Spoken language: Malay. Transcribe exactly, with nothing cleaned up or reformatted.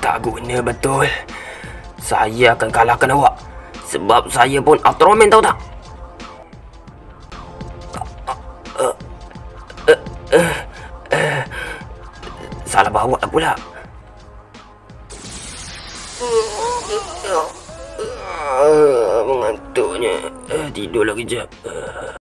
Tak guna betul. Saya akan kalahkan awak. Sebab saya pun Ultraman, tahu tak? Uh, uh, uh, uh, salah bawa pula. Uh, mengantuknya. Uh, tidur lagi kejap. Uh.